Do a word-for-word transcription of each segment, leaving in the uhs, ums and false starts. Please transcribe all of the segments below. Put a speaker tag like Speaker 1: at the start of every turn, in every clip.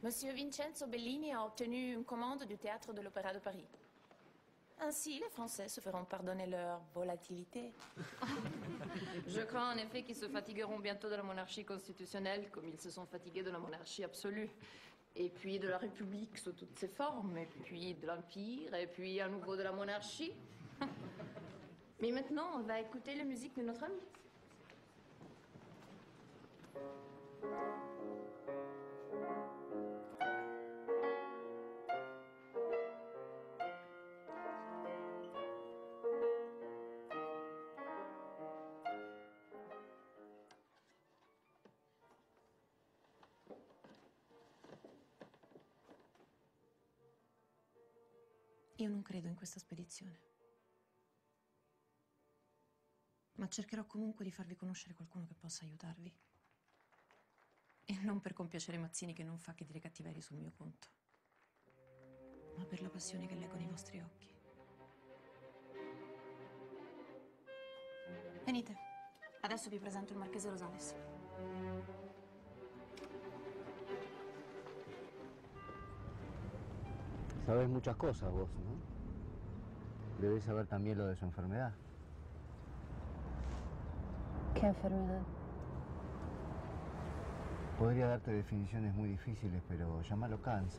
Speaker 1: Monsieur Vincenzo Bellini a obtenu une commande du théâtre de l'Opéra de Paris. Ainsi, les Français se feront pardonner leur volatilité. Je crains en effet qu'ils se fatigueront bientôt de la monarchie constitutionnelle, comme ils se sont fatigués de la monarchie absolue. Et puis de la République sous toutes ses formes, et puis de l'Empire, et puis à nouveau de la monarchie. Mais maintenant, on va écouter la musique de notre ami.
Speaker 2: Io non credo in questa spedizione. Ma cercherò comunque di farvi conoscere qualcuno che possa aiutarvi. E non per compiacere Mazzini, che non fa che dire cattiverie sul mio conto, ma per la passione che leggo nei vostri occhi. Venite, adesso vi presento il Marchese Rosales.
Speaker 3: Sabes muchas cosas vos, ¿no? Debes saber también lo de su enfermedad.
Speaker 4: ¿Qué enfermedad?
Speaker 3: Podría darte definiciones muy difíciles, pero llámalo cáncer.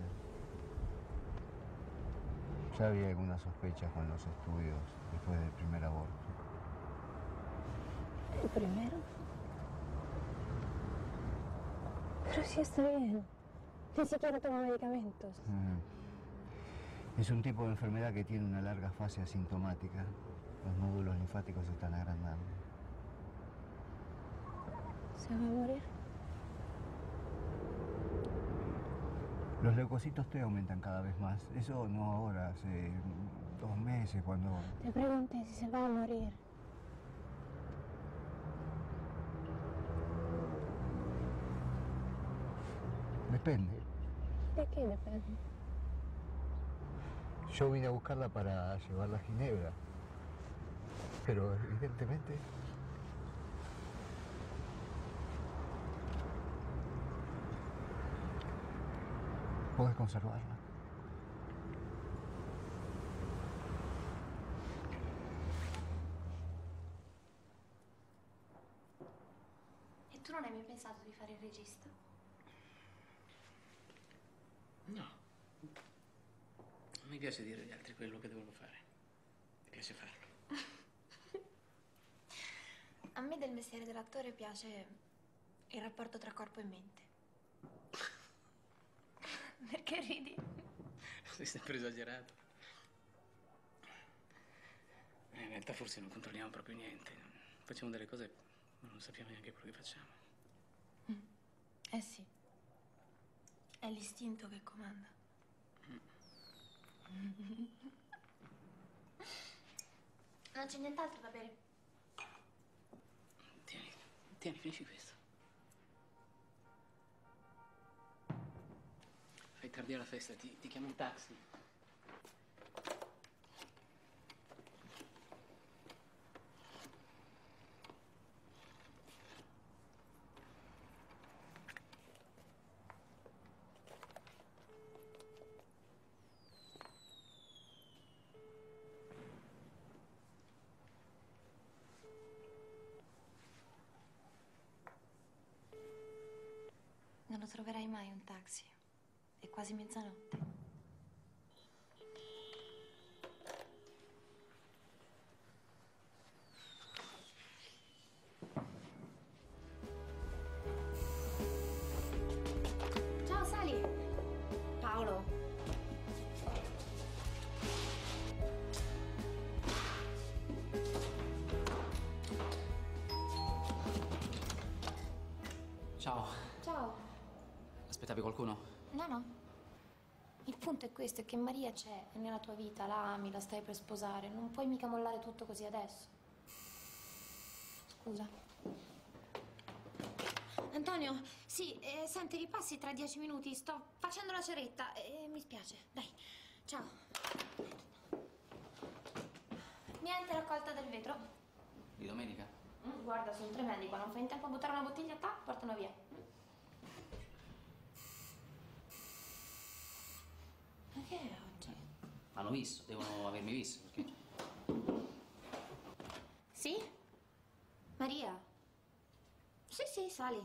Speaker 3: Ya había algunas sospechas con los estudios después del primer aborto.
Speaker 4: ¿El primero? Pero sí está bien. Ni siquiera toma medicamentos.
Speaker 3: Mm. Es un tipo de enfermedad que tiene una larga fase asintomática. Los nódulos linfáticos se están agrandando.
Speaker 4: ¿Se va a morir?
Speaker 3: Los leucocitos T aumentan cada vez más. Eso no ahora, hace dos meses cuando...
Speaker 4: Te pregunté si se va a morir.
Speaker 3: Depende.
Speaker 4: ¿De qué depende?
Speaker 3: Yo vine a buscarla para llevarla a Ginebra, pero evidentemente... Podés conservarla.
Speaker 4: E tu non hai mai pensato di fare il regista?
Speaker 5: No. Non mi piace dire agli altri quello che devono fare. Mi piace farlo.
Speaker 4: A me del mestiere dell'attore piace il rapporto tra corpo e mente. Perché ridi?
Speaker 5: Sei sempre esagerato. In realtà forse non controlliamo proprio niente. Facciamo delle cose ma non sappiamo neanche quello che facciamo.
Speaker 4: Mm. Eh sì. È l'istinto che comanda. Mm. Non c'è nient'altro da bere?
Speaker 5: Tieni, tieni, finisci questo. Fai tardi alla festa, ti, ti chiamo un taxi.
Speaker 4: Non lo troverai mai un taxi. È quasi mezzanotte. Ciao, sali! Paolo.
Speaker 5: Ciao.
Speaker 4: Ciao.
Speaker 5: Aspettavi qualcuno?
Speaker 4: No, no. Il punto è questo, è che Maria c'è, è nella tua vita, la ami, la stai per sposare. Non puoi mica mollare tutto così adesso. Scusa. Antonio, sì, eh, senti, ripassi tra dieci minuti. Sto facendo la ceretta e mi spiace. Dai, ciao. Niente raccolta del vetro.
Speaker 5: Di domenica?
Speaker 4: Mm, guarda, sono tremendi. Quando fai in tempo a buttare una bottiglia, tac, portano via. che è oggi?
Speaker 5: Hanno visto, devono avermi visto, perché...
Speaker 4: Sì? Maria? Sì, sì, sali.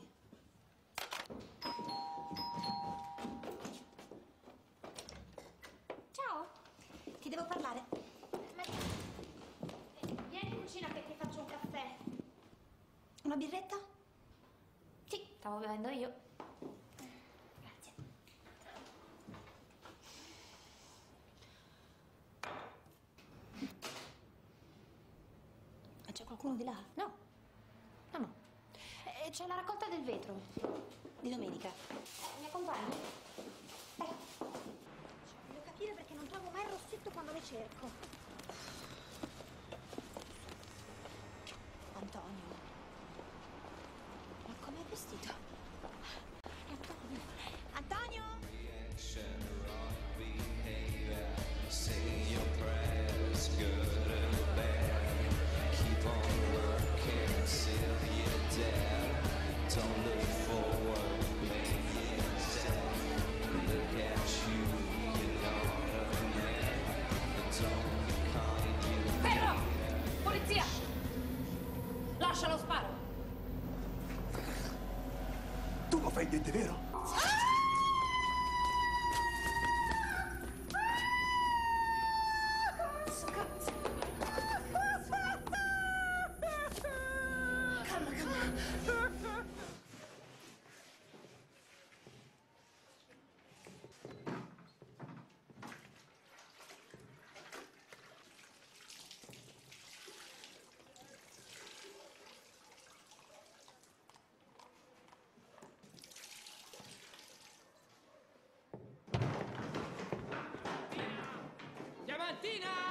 Speaker 4: Ciao, ti devo parlare. Maria, vieni in cucina che ti faccio un caffè. Una birretta? Sì, stavo bevendo io. Grazie. Ma c'è qualcuno di là? No. No, no. Eh, c'è la raccolta del vetro di domenica. Mi accompagni? Dai. Voglio capire perché non trovo mai il rossetto quando le cerco. Antonio. Ma com'è vestito? Antonio. Antonio!
Speaker 1: Fermo! Polizia! Lascia lo sparo!
Speaker 6: Tu lo fai niente, vero?
Speaker 5: Diamantina!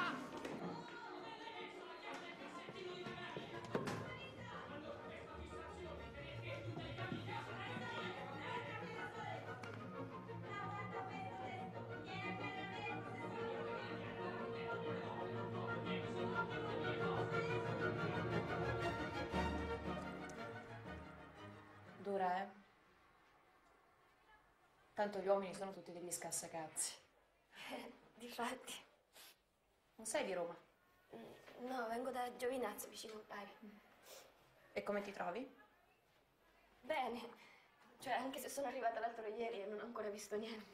Speaker 1: Dura, eh? Tanto gli uomini sono tutti degli scassacazzi.
Speaker 7: Eh, difatti.
Speaker 1: Non sei di Roma?
Speaker 7: No, vengo da Giovinazzo, vicino al Bari.
Speaker 1: E come ti trovi?
Speaker 7: Bene. Cioè, anche se sono arrivata l'altro ieri e non ho ancora visto niente.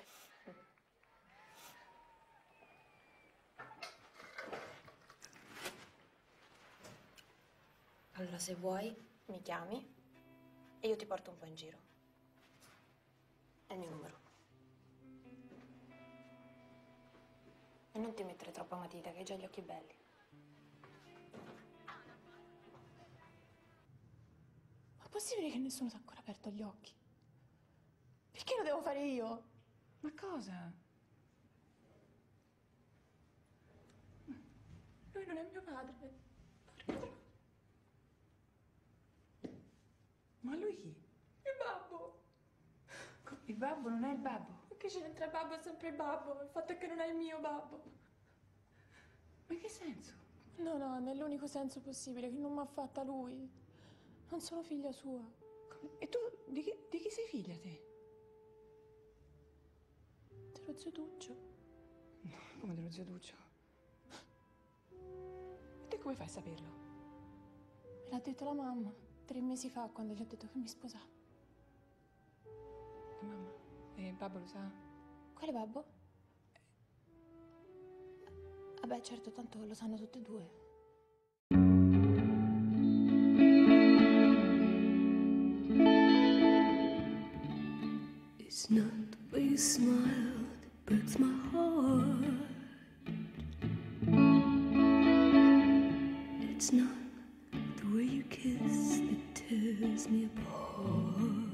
Speaker 1: Allora, se vuoi, mi chiami e io ti porto un po' in giro. È il mio numero. E non ti mettere troppa matita, che hai già gli occhi belli.
Speaker 8: Ma è possibile che nessuno ti ha ancora aperto gli occhi? Perché lo devo fare io?
Speaker 9: Ma cosa?
Speaker 8: Lui non è mio padre. Porca...
Speaker 9: Ma lui chi?
Speaker 8: Il babbo.
Speaker 9: Il babbo non è il babbo.
Speaker 8: Che c'entra il babbo? È sempre il babbo. Il fatto è che non è il mio babbo.
Speaker 9: Ma in che senso?
Speaker 8: No, no, nell'unico senso possibile, che non mi ha fatta lui. Non sono figlia sua.
Speaker 9: Come? E tu di chi, di chi sei figlia te?
Speaker 8: Dello zio Duccio.
Speaker 9: No, come dello zio Duccio? E te come fai a saperlo?
Speaker 8: Me l'ha detto la mamma, tre mesi fa, quando gli ho detto che mi sposava.
Speaker 9: La mamma? E il babbo lo sa?
Speaker 8: Quale babbo? Vabbè, certo, tanto lo sanno tutti e due.
Speaker 10: It's not the way you smile that breaks my heart. It's not the way you kiss that tears me apart.